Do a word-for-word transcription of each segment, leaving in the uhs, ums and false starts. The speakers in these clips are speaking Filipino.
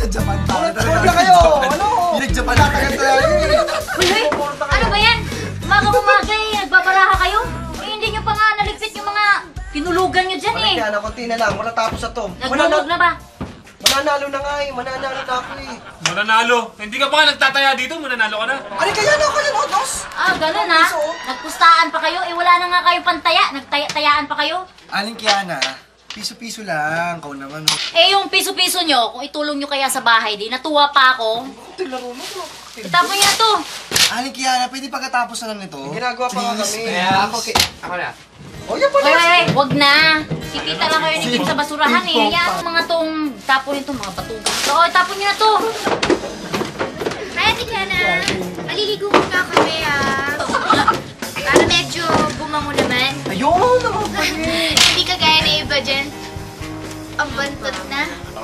Japan tayo. Huwag na kayo! Ano? Pinag-Japan tatagal tayo. Uy, ano ba yan? Umaga-umaga eh, nagbabaraha kayo? Eh, hindi nyo pa nga naligpit yung mga tinulugan nyo dyan eh. Kaya na, konti na lang. Matatapos na to. Nagdulog na ba? Mananalo na nga eh. Mananalo na ako eh. Mananalo? Hindi ka pa nga nagtataya dito, mananalo ka na. Ano kaya na ako yung odos? Ah, ganun ha? Nagpustaan pa kayo? Eh, wala na nga kayong pantaya. Nagtayaan pa kayo? Aling Kiana, piso-piso lang. Kau naman. Eh, yung piso-piso nyo, kung itulong nyo kaya sa bahay, di natuwa pa ako. Laro mo to. Itapon nyo na to. Aling Kiana, pwede pagkatapos na lang nito. Ginagawa pa nga kami. Kaya ako, ako na. O, yan pa Wait, wait, wait. Wag na. Kikita lang kayo ni Kim sa basurahan eh. Yan, mga tong tapon ito, mga batugan. So, tapon nyo na to. Hi, Ate Kiana. Maliligo muna kami ah. Para medyo bumango naman. Ayun, naman pa eh. Hindi ka gaya na iba dyan. Ang bantot na.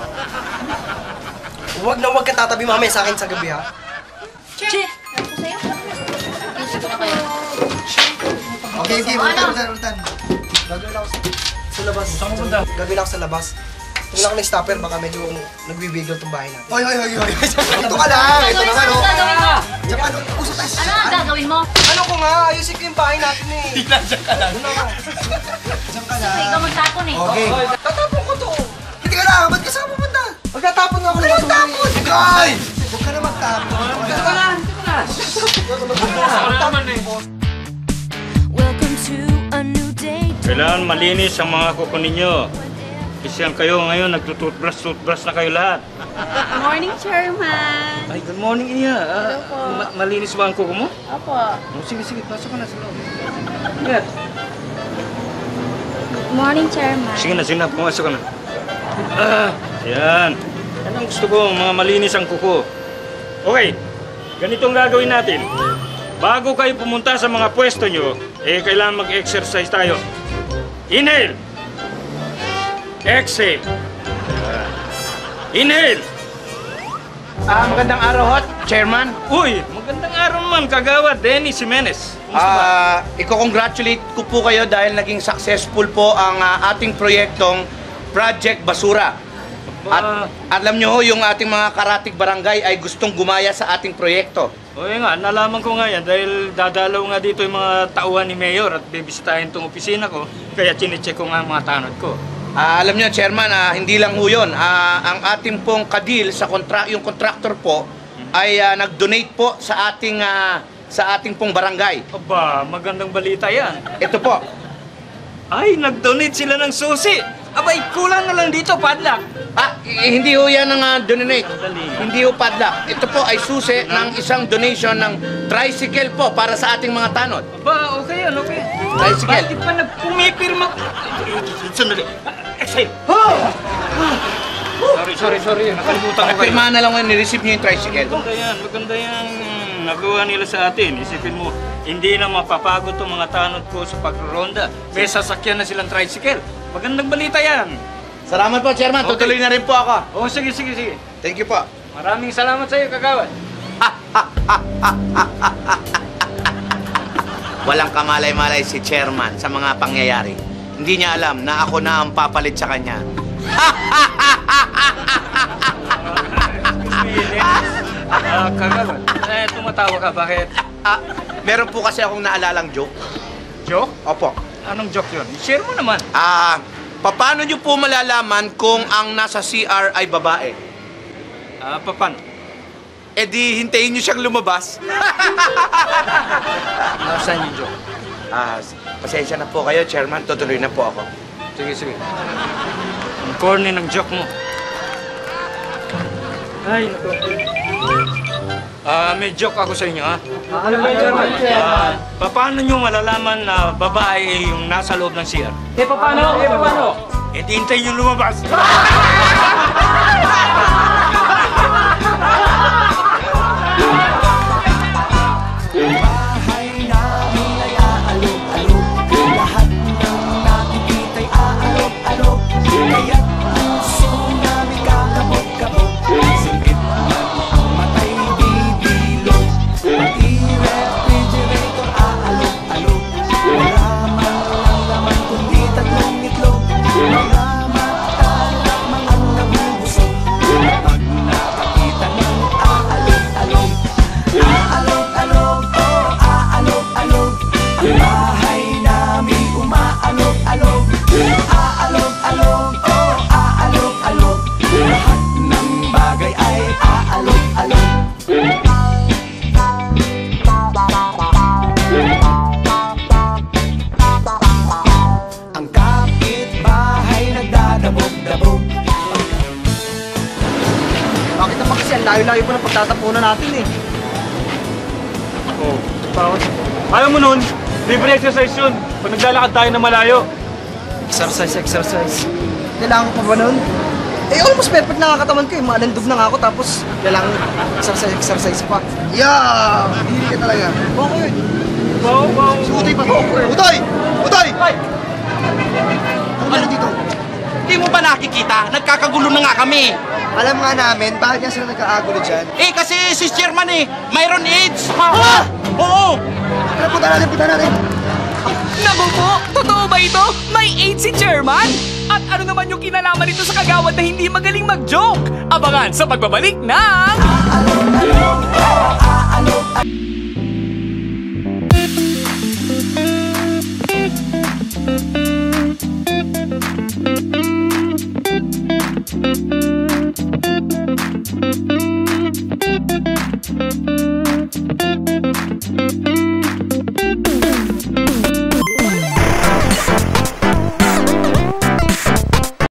Huwag na huwag ka tatabi mamaya sa akin sa gabi ha. Che! Ano ko sa'yo? Sige na kayo. Okay, okay. Ultan, ultan, ultan. Gagawin lang ako sa, sa labas. Saan mo punta? Gagawin lang ako sa labas. Tingnan ko ng stopper, baka medyo nagbibigil itong bahay natin. Hoy, hoy, hoy, hoy. Ito ka lang. Ito Gagawin naman, mo, oh. gagawin mo. Japan, usap tayo. Ano ang gagawin mo? Ano ko nga, ayusin ko yung bahay natin eh. Diyan ka lang. Ano nga? Diyan ka Ikaw lang. magtapon eh. Okay. Tatapon ko to. Hindi ka lang. Ba't ka saan pupunta? Magtatapon nga ako ng basura eh. Ikoy! Huwag ka na magtapon. Dito ka lang, dito ka lang. Ako na naman eh. Welcome to a new day. Kailangan malinis ang mga kuko ninyo. Kasi ang kayo ngayon, nagtututbrush-tutbrush na kayo lahat. Good morning, Chairman. Ay, good morning, Iya. Ah, ma malinis ba ang kuko mo? Opo. Oh, sige, sige. Pasok ka na sa loob. Ingat. Good morning, Chairman. Sige na, sige na. Pumasok ka na. Ah, yan. Yan ang gusto ko, mga malinis ang kuko. Okay, ganitong gagawin natin. Bago kayo pumunta sa mga pwesto nyo, eh, kailangan mag-exercise tayo. Inhale! Exhale! Uh, inhale! Ah, magandang araw, Hot, Chairman. Uy, magandang araw naman, kagawad, Dennis Jimenez. Ah, iko-congratulate ko po kayo dahil naging successful po ang ah, ating proyektong Project Basura. At alam nyo ho, yung ating mga karatig barangay ay gustong gumaya sa ating proyekto. O nga, nalaman ko nga yan dahil dadalaw nga dito yung mga tauhan ni Mayor at bibisitahin itong opisina ko, kaya chinecheck ko nga ang mga tanod ko. Ah, alam nyo, Chairman, ah, hindi lang ho yun. Ah, ang ating pong kadil sa kontra yung contractor po ay ah, nag-donate po sa ating ah, sa ating pong barangay. Aba, magandang balita yan. Ito po. Ay, nag-donate sila ng susi. Abay, kulang na lang dito, padlak. Ah, eh, hindi ho yan ang uh, donate. Hindi ho padlak. Ito po ay susi ng isang donation ng tricycle po para sa ating mga tanod. Aba, okay yan, okay. Tricycle. Bakit pa nagpumipirma? Sandali. Exhale. Sorry, sorry, sorry. Nakalimutan ko kayo. Pirmahan na lang ngayon, ni-receive nyo yung tricycle. Maganda yan, maganda yan. Nagawa nila sa atin. Isipin mo, hindi na mapapagod itong mga tanod ko sa pagronda. May sasakyan na silang tricycle. Magandang balita yan. Salamat po, Chairman. Okay. Tutuloy na rin po ako. Oh, sige, sige, sige. Thank you po. Maraming salamat sa iyo, kagawad. Walang kamalay-malay si Chairman sa mga pangyayari. Hindi niya alam na ako na ang papalit sa kanya. Ah, kagawad. Eh, tumatawa ka. Bakit? Ah, meron po kasi akong naalalang joke. Joke? Opo. Anong joke yun? Share mo naman. Ah, paano niyo po malalaman kung ang nasa C R ay babae? Ah, papan. Eh di, hintayin niyo siyang lumabas. Nasaan yung joke? Ah, pasensya na po kayo, Chairman. Tutuloy na po ako. Sige, sige. Ang corny ng joke mo. Ay, naku. Ah, may joke ako sa inyo, ha? Ano ba yun? Ah, paano nyo malalaman na babae ay yung nasa loob ng C R? Eh, paano? Eh, paano? Eh, di hintayin yung lumabas. Mga mata, mga layo-layo pa ng pagtatapunan natin eh. Oh, bakit? Ayaw mo nun, libre exercise yun. Pag naglalakad tayo na malayo. Exercise, exercise. Kailangan ko pa ba nun? Eh, almost perfect nakakatawan ko eh. Malandog na nga ako tapos kailangan exercise, exercise pa. Yeah! Hindi ka talaga. Okay. Wow, wow. Si Utoy pa to. Utoy! Utoy! Ano meron dito? Hindi mo ba nakikita? Nagkakagulo na nga kami. Alam nga namin, bakit nga sila nagkaagulo dyan? Eh, kasi si chairman eh, mayroon AIDS. Ha? Oo. Tara, punta natin, punta natin. Naku po, totoo ba ito? May AIDS si Chairman? At ano naman yung kinalaman nito sa kagawad na hindi magaling mag-joke? Abangan sa pagbabalik ng...